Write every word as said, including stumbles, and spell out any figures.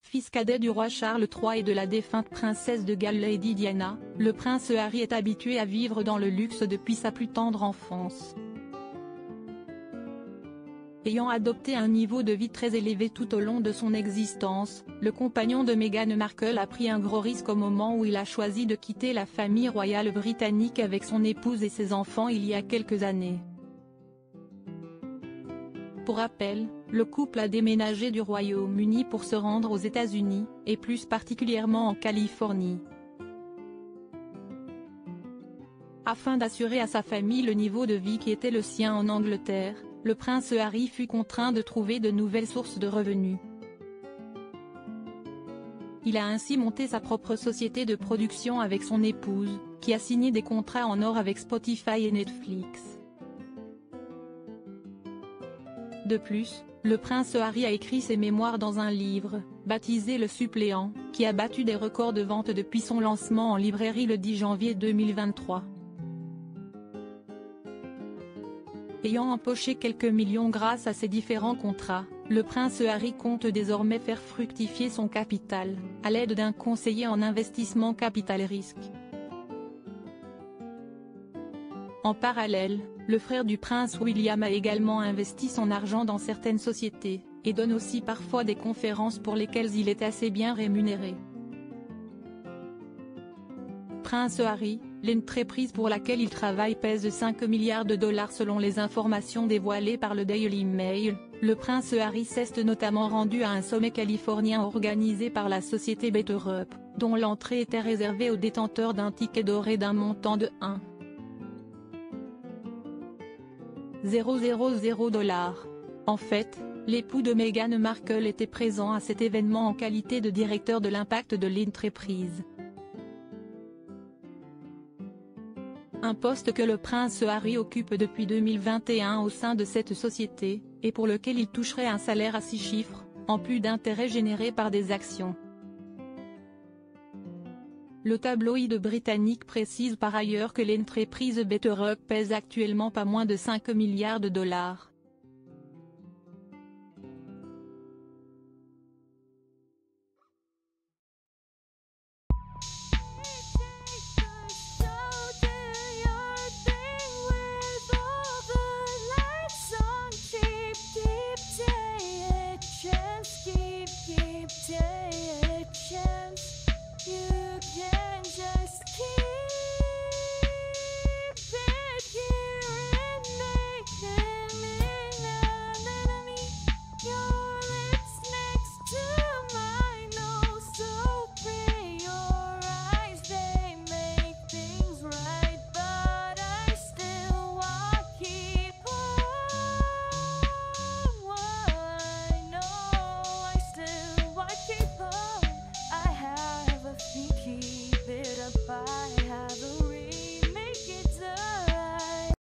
Fils cadet du roi Charles trois et de la défunte princesse de Galles Lady Diana, le prince Harry est habitué à vivre dans le luxe depuis sa plus tendre enfance. Ayant adopté un niveau de vie très élevé tout au long de son existence, le compagnon de Meghan Markle a pris un gros risque au moment où il a choisi de quitter la famille royale britannique avec son épouse et ses enfants il y a quelques années. Pour rappel, le couple a déménagé du Royaume-Uni pour se rendre aux États-Unis, et plus particulièrement en Californie. Afin d'assurer à sa famille le niveau de vie qui était le sien en Angleterre, le prince Harry fut contraint de trouver de nouvelles sources de revenus. Il a ainsi monté sa propre société de production avec son épouse, qui a signé des contrats en or avec Spotify et Netflix. De plus, le prince Harry a écrit ses mémoires dans un livre, baptisé Le Suppléant, qui a battu des records de vente depuis son lancement en librairie le dix janvier deux mille vingt-trois. Ayant empoché quelques millions grâce à ses différents contrats, le prince Harry compte désormais faire fructifier son capital, à l'aide d'un conseiller en investissement capital risque. En parallèle, le frère du prince William a également investi son argent dans certaines sociétés, et donne aussi parfois des conférences pour lesquelles il est assez bien rémunéré. Prince Harry, l'entreprise pour laquelle il travaille pèse cinq milliards de dollars selon les informations dévoilées par le Daily Mail. Le prince Harry s'est notamment rendu à un sommet californien organisé par la société BetterUp, dont l'entrée était réservée aux détenteurs d'un ticket doré d'un montant de un virgule zéro zéro zéro dollars. En fait, l'époux de Meghan Markle était présent à cet événement en qualité de directeur de l'impact de l'entreprise. Un poste que le prince Harry occupe depuis deux mille vingt et un au sein de cette société, et pour lequel il toucherait un salaire à six chiffres, en plus d'intérêts générés par des actions. Le tabloïd britannique précise par ailleurs que l'entreprise BetterUp pèse actuellement pas moins de cinq milliards de dollars.